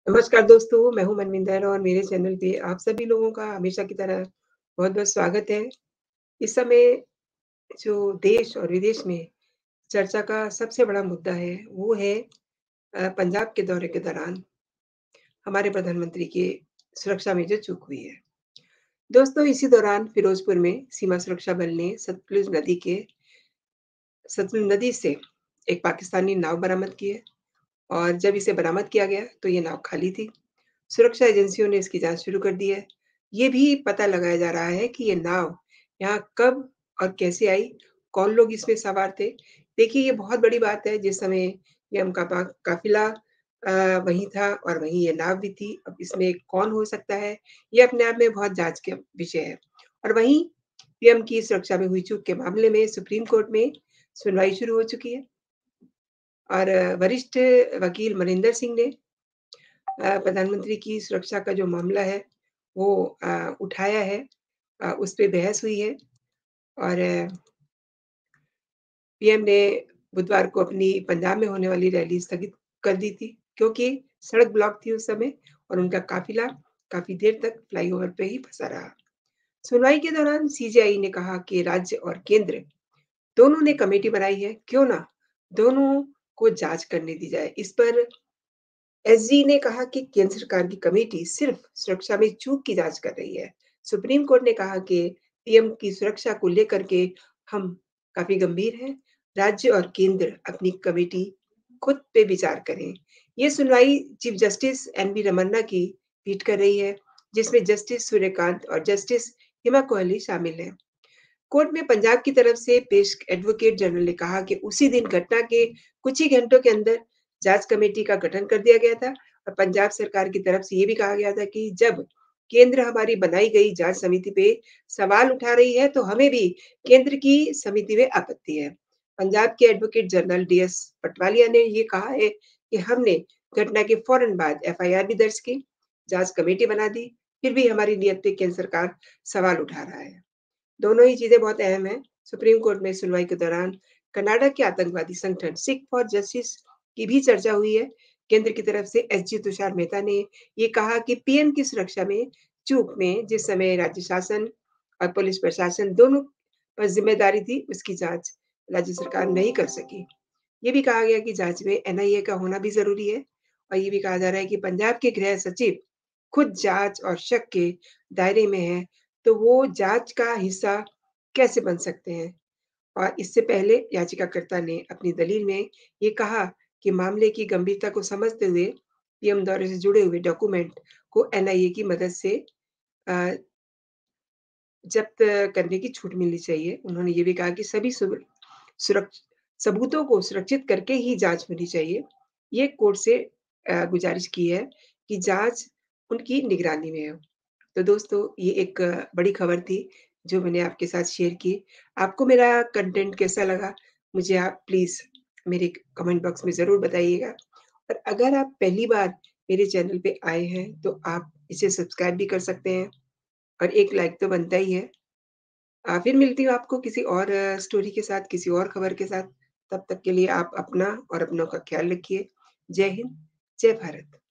नमस्कार दोस्तों, मैं हूँ मनविंदर और मेरे चैनल पे आप सभी लोगों का हमेशा की तरह बहुत-बहुत स्वागत है। इस समय जो देश और विदेश में चर्चा का सबसे बड़ा मुद्दा है, वो है पंजाब के दौरे के दौरान हमारे प्रधानमंत्री की सुरक्षा में जो चूक हुई है। दोस्तों, इसी दौरान फिरोजपुर में सीमा सुरक्षा बल ने सतलुज नदी से एक पाकिस्तानी नाव बरामद की है और जब इसे बरामद किया गया, तो ये नाव खाली थी। सुरक्षा एजेंसियों ने इसकी जाँच शुरू कर दी है। ये भी पता लगाया जा रहा है कि ये नाव यहाँ कब और कैसे आई? कौन लोग इसमें सवार थे? देखिए, ये बहुत बड़ी बात है जिस समय ये हम काफ़िला वहीं था और वहीं ये नाव भी थी। अब इसमें कौन हो सकता है? ये अपने आप में बहुत जाँच का विषय है। और वहीं पीएम की सुरक्षा में हुई चूक के मामले में सुप्रीम कोर्ट में सुनवाई शुरू हो चुकी है और वरिष्ठ वकील मनिंदर सिंह ने प्रधानमंत्री की सुरक्षा का जो मामला है, वो उठाया है। उस पे बहस हुई है और पीएम ने बुधवार को अपनी पंजाब में होने वाली रैली स्थगित कर दी थी, क्योंकि सड़क ब्लॉक थी उस समय और उनका काफ़िला काफ़ी देर तक फ्लाईओवर पे ही फँसा रहा। सुनवाई के दौरान सीजेआई ने कहा कि राज्य और केंद्र दोनों ने कमेटी बनाई है, क्यों ना दोनों को जाँच करने दी जाए। इस पर एसजी ने कहा कि केंद्र सरकार की कमेटी सिर्फ सुरक्षा में चूक की जांच कर रही है। सुप्रीम कोर्ट ने कहा कि पीएम की सुरक्षा को लेकर के हम काफी गंभीर हैं। राज्य और केंद्र अपनी कमेटी खुद पे विचार करें। ये सुनवाई चीफ जस्टिस एनवी रमन्ना की पीठ कर रही है, जिसमें जस्टिस सूर्यकांत और जस्टिस हिमा कोहली शामिल हैं। कोर्ट में पंजाब की तरफ से पेश एडवोकेट जनरल ने कहा कि उसी दिन घटना के कुछ ही घंटों के अंदर जांच कमेटी का गठन कर दिया गया था और पंजाब सरकार की तरफ से ये भी कहा गया था कि जब केंद्र हमारी बनाई गई जांच समिति पे सवाल उठा रही है, तो हमें भी केंद्र की समिति में आपत्ति है। पंजाब के एडवोकेट जनरल डीएस पटवालिया ने ये कहा है कि हमने घटना के फौरन बाद एफआईआर भी दर्ज की, जांच कमेटी बना दी, फिर भी हमारी नियत पे केंद्र सरकार सवाल उठा रहा है। दोनों ही चीज़ें बहुत अहम हैं। सुप्रीम कोर्ट में सुनवाई के दौरान कर्नाटक के आतंकवादी संगठन सिख फॉर जस्टिस की भी चर्चा हुई है। केंद्र की तरफ से एसजी तुषार मेहता ने ये कहा कि पीएम की सुरक्षा में चूक में जिस समय राज्य शासन और पुलिस प्रशासन दोनों पर जिम्मेदारी थी, उसकी जाँच राज्य सरकार नहीं कर सकी। ये भी कहा गया कि जाँच में एनआईए का होना भी ज़रूरी है और ये भी कहा जा रहा है कि पंजाब के गृह सचिव खुद जाँच और शक के दायरे में हैं, तो वो जाँच का हिस्सा कैसे बन सकते हैं? और इससे पहले याचिकाकर्ता ने अपनी दलील में ये कहा कि मामले की गंभीरता को समझते हुए पीएम दौरे से जुड़े हुए डॉक्यूमेंट को एनआईए की मदद से अ, जब्त करने की छूट मिलनी चाहिए। उन्होंने ये भी कहा कि सभी सुरक्ष सबूतों को सुरक्षित करके ही जाँच होनी चाहिए। ये कोर्ट से गुज़ारिश की है कि जाँच उनकी निगरानी में हो। तो दोस्तों, ये एक बड़ी खबर थी जो मैंने आपके साथ शेयर की। आपको मेरा कंटेंट कैसा लगा? मुझे आप प्लीज़ मेरे कमेंट बॉक्स में ज़रूर बताइएगा और अगर आप पहली बार मेरे चैनल पे आए हैं, तो आप इसे सब्सक्राइब भी कर सकते हैं और एक लाइक तो बनता ही है। फिर मिलती हूँ आपको किसी और स्टोरी के साथ, किसी और खबर के साथ। तब तक के लिए आप अपना और अपनों का ख़्याल रखिए। जय हिंद, जय भारत।